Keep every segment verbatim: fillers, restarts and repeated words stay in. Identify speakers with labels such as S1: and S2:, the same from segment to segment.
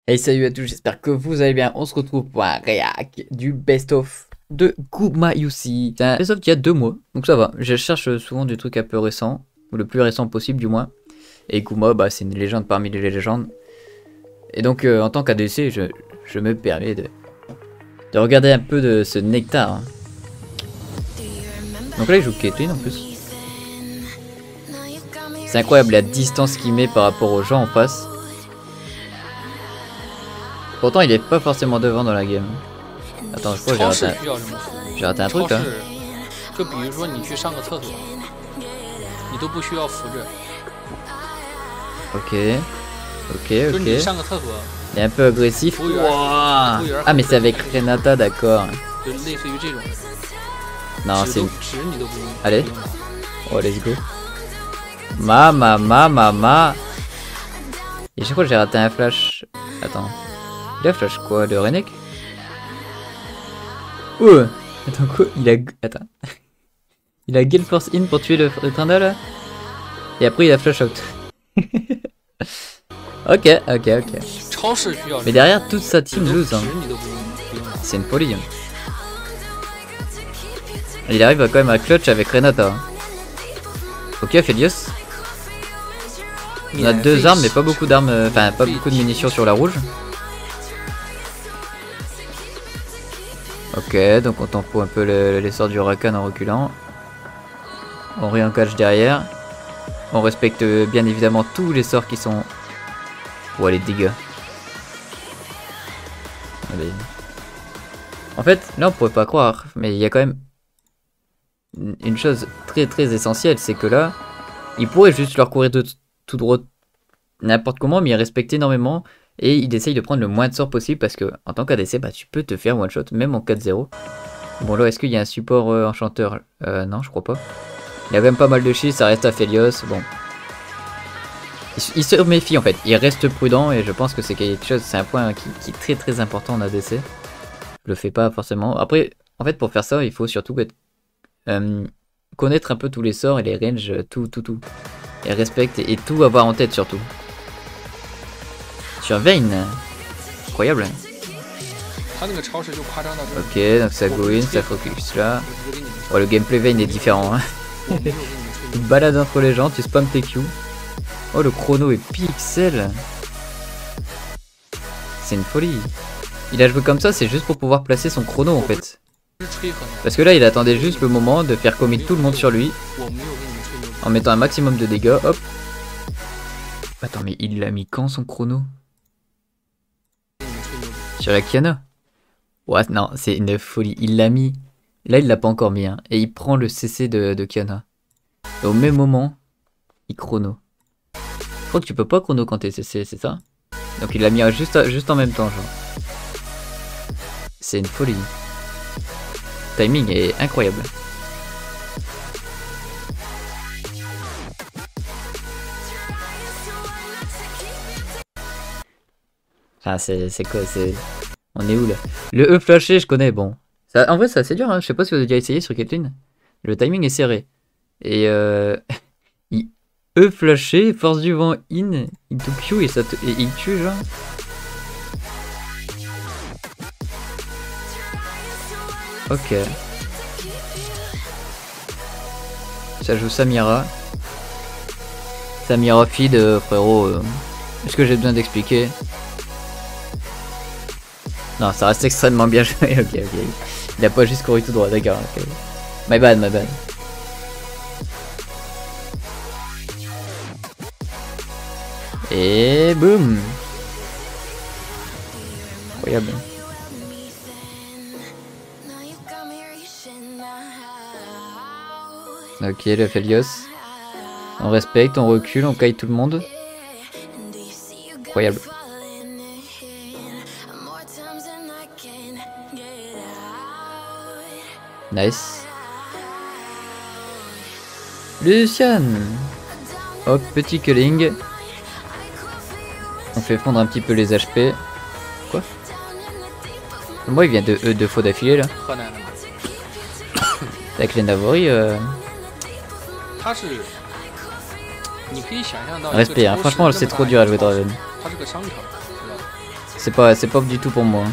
S1: Hey salut à tous, j'espère que vous allez bien. On se retrouve pour un réac du best-of de Guma Yusi. C'est un best-of d'il y a deux mois, donc ça va. Je cherche souvent des trucs un peu récents, ou le plus récent possible du moins. Et Guma, bah, c'est une légende parmi les légendes. Et donc euh, en tant qu'A D C, je, je me permets de, de regarder un peu de ce nectar. Hein. Donc là il joue Caitlyn en plus. C'est incroyable la distance qu'il met par rapport aux gens en face. Pourtant il est pas forcément devant dans la game. Attends, je crois que j'ai raté un... J'ai raté un truc là. Ok. Ok, ok. Il est un peu agressif. Wow. Ah mais c'est avec Renata, d'accord. Non, c'est... Allez. Oh, let's go. Ma, ma, ma, ma, ma. Et je crois que j'ai raté un flash. Attends. Il a flash quoi? Le Renek? Ouh. Attends quoi? Il a... Attends. Il a Gale Force in pour tuer le, le Trindle là. Et après il a flash out. Ok, ok, ok. Mais derrière toute sa team lose. Hein. C'est une folie. Hein. Il arrive quand même à clutch avec Renata. Hein. Ok, Felios. On a deux armes mais pas beaucoup d'armes, enfin pas beaucoup de munitions sur la rouge. Ok, donc on tempo un peu le, les sorts du Rakan en reculant. On re-engage derrière. On respecte bien évidemment tous les sorts qui sont... Oh les dégâts. Allez. En fait, là on pourrait pas croire, mais il y a quand même une chose très très essentielle, c'est que là, il pourrait juste leur courir de tout droit n'importe comment, mais il respecte énormément et il essaye de prendre le moins de sorts possible parce que en tant qu'A D C, bah tu peux te faire one shot même en quatre zéro. Bon là, est-ce qu'il y a un support euh, enchanteur? euh, Non, je crois pas. Il y a même pas mal de shields, ça reste à Felios. Bon, il, il se méfie en fait, il reste prudent et je pense que c'est quelque chose, c'est un point qui, qui est très très important en A D C. Je le fais pas forcément. Après, en fait, pour faire ça, il faut surtout être, euh, connaître un peu tous les sorts et les ranges, tout, tout, tout. Et respecte et, et tout avoir en tête surtout. Sur Vayne. Incroyable. Ok, donc ça go in, ça focus là. Oh, le gameplay Vayne est différent. Hein. Tu te balades entre les gens, tu spams tes Q. Oh, le chrono est pixel. C'est une folie. Il a joué comme ça, c'est juste pour pouvoir placer son chrono en fait. Parce que là, il attendait juste le moment de faire commit tout le monde sur lui. En mettant un maximum de dégâts, hop. Attends, mais il l'a mis quand son chrono? Sur la Kiana? What? Non, c'est une folie. Il l'a mis. Là, il l'a pas encore mis. Hein. Et il prend le C C de, de Kiana. Et au même moment, il chrono. Je crois que tu peux pas chrono quand t'es C C, c'est ça? Donc il l'a mis juste, juste en même temps, genre. C'est une folie. Le timing est incroyable. Ah, c'est quoi? C'est... On est où là? Le E flashé, je connais, bon. Ça, en vrai, c'est assez dur, hein. Je sais pas si vous avez déjà essayé sur Caitlyn. Le timing est serré. Et euh... il E flashé, force du vent in, into Q et, ça te... et il tue, genre. Ok. Ça joue Samira. Samira feed, euh, frérot. Euh... Est-ce que j'ai besoin d'expliquer? Non, ça reste extrêmement bien joué, ok, ok. Il a pas juste couru tout droit, d'accord, ok. My bad, my bad. Et boum. Incroyable. Ok, le Felios. On respecte, on recule, on caille tout le monde. Incroyable. Nice. Lucian. Hop, petit culling. On fait fondre un petit peu les H P. Quoi? Moi il vient de E deux fois d'affilée là. Avec les Navori euh... Respect, hein. Franchement c'est trop dur à jouer Draven. C'est pas, c'est pas du tout pour moi. Hein.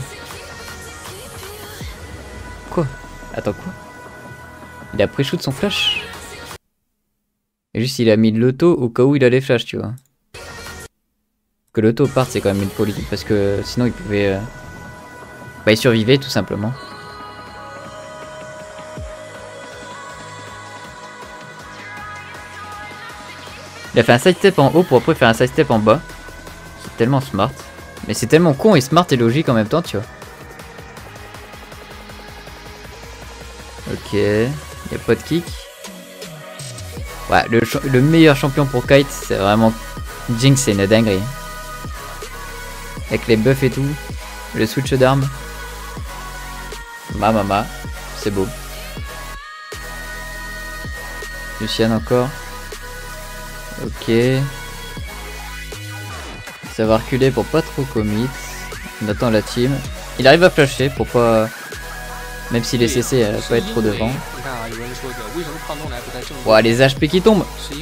S1: Quoi? Attends, quoi? Il a pré-shoot son flash? Et juste il a mis de l'auto au cas où il a les flashs, tu vois. Que l'auto parte, c'est quand même une folie. Parce que sinon il pouvait... Euh... Bah il survivait tout simplement. Il a fait un side step en haut pour après faire un side step en bas. C'est tellement smart. Mais c'est tellement con et smart et logique en même temps, tu vois. Ok. Il n'y a pas de kick. Ouais, le, le meilleur champion pour Kite, c'est vraiment... Jinx, c'est une dinguerie. Avec les buffs et tout. Le switch d'armes. Ma mama. C'est beau. Lucian encore. Ok. Ça va reculer pour pas trop commit. On attend la team. Il arrive à flasher pour pas... Même si les C C euh, pas être trop devant. Ouah, les H P qui tombent.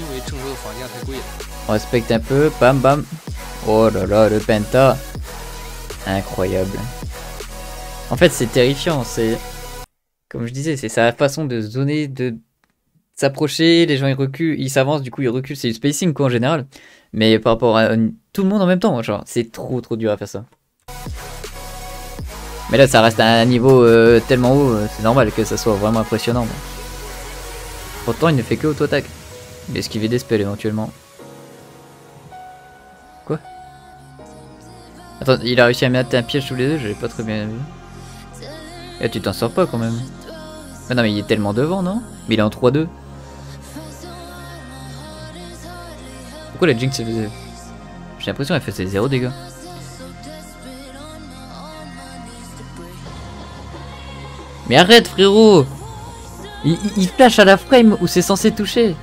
S1: On respecte un peu. Bam bam. Oh là là, le penta. Incroyable. En fait c'est terrifiant. C'est... Comme je disais, c'est sa façon de zoner, de... s'approcher, les gens ils reculent, ils s'avancent, du coup ils reculent, c'est du spacing quoi en général. Mais par rapport à euh, tout le monde en même temps, genre, c'est trop trop dur à faire ça. Mais là ça reste à un niveau euh, tellement haut, euh, c'est normal que ça soit vraiment impressionnant. Bon. Pourtant il ne fait que auto-attaque. Il esquive des spells éventuellement. Quoi? Attends, il a réussi à mettre un piège tous les deux, j'avais pas très bien vu. Et tu t'en sors pas quand même. Mais non mais il est tellement devant non? Mais il est en trois deux. Pourquoi la Jinx faisait... J'ai l'impression qu'elle faisait zéro dégâts. Mais arrête frérot. Il, il, il flash à la frame où c'est censé toucher.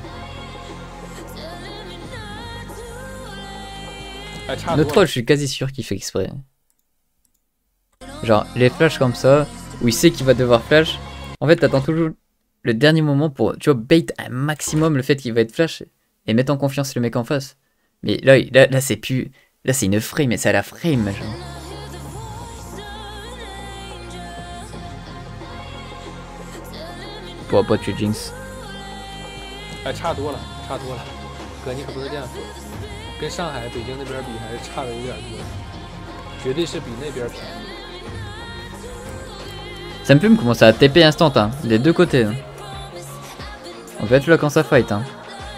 S1: Le troll je suis quasi sûr qu'il fait exprès. Genre les flashs comme ça, où il sait qu'il va devoir flash. En fait t'attends toujours le dernier moment pour, tu vois, bait un maximum le fait qu'il va être flash. Et mettre en confiance le mec en face. Mais là, là, là c'est plus... Là c'est une frame, mais c'est à la frame genre. Pourra pas tuer Jinx.
S2: Eh, 差多了，差多了，哥你可不是这样说，跟上海、北京那边比还是差的有点多，绝对是比那边便宜。
S1: Ça me fume commencer à T P instant, hein, des deux côtés. Hein. On va être là quand ça fight. Hein.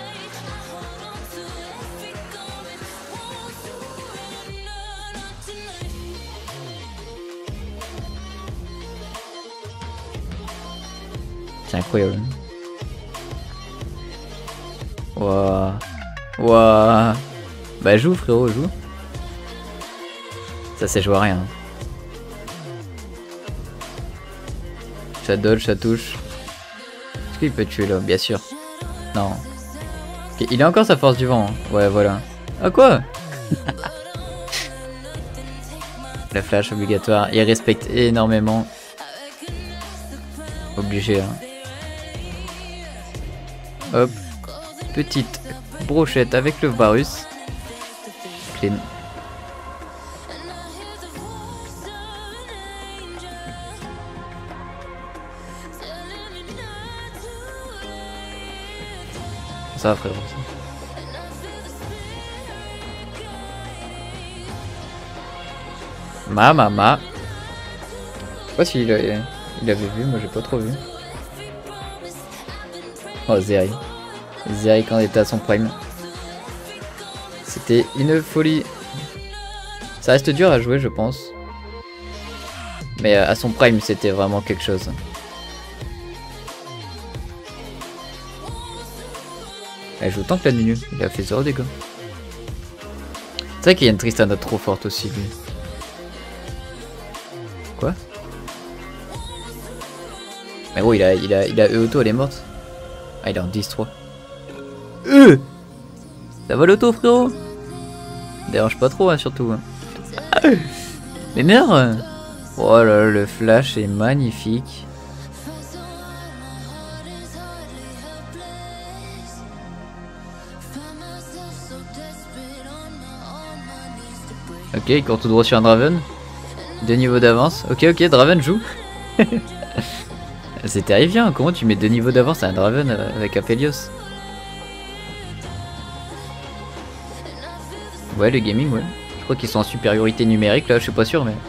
S1: C'est incroyable. Wouah. Wouah. Bah joue frérot, joue. Ça c'est joué à rien. Ça dodge, ça touche. Est-ce qu'il peut tuer là? Bien sûr. Non. Okay, il a encore sa force du vent. Hein. Ouais voilà. Ah quoi? La flash obligatoire. Il respecte énormément. Obligé. Hein. Hop. Petite brochette avec le Varus. Clean. Ça va frérot. Ma mama. Je sais pas s'il a, il avait vu, moi j'ai pas trop vu. Oh Zeri. Zeri quand il était à son prime. C'était une folie. Ça reste dur à jouer je pense. Mais à son prime c'était vraiment quelque chose. Elle joue autant que la Nunu, il a fait zéro dégâts. C'est vrai qu'il y a une Tristana trop forte aussi lui. Quoi? Mais gros il a il a il a E auto, elle est morte. Ah il est en dix trois. Euh Ça va l'auto frérot? Dérange pas trop hein, surtout. Hein. Mais meurs. Oh là là, le flash est magnifique. Ok, il court tout droit sur un Draven. Deux niveaux d'avance. Ok, ok, Draven joue. C'est terrifiant, comment tu mets deux niveaux d'avance à un Draven euh, avec Aphelios? Ouais, le gaming, ouais. Je crois qu'ils sont en supériorité numérique là, je suis pas sûr, mais.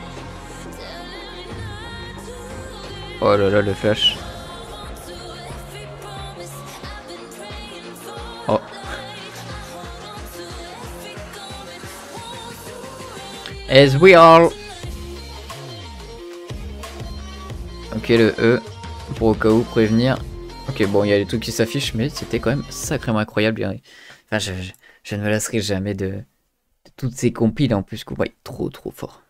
S1: Oh là là, le flash. Oh. As we all. Ok, le E. Pour au cas où prévenir. Ok, bon, il y a des trucs qui s'affichent, mais c'était quand même sacrément incroyable. Enfin, je, je, je ne me lasserai jamais de, de toutes ces compiles en plus qu'on voit trop trop fort.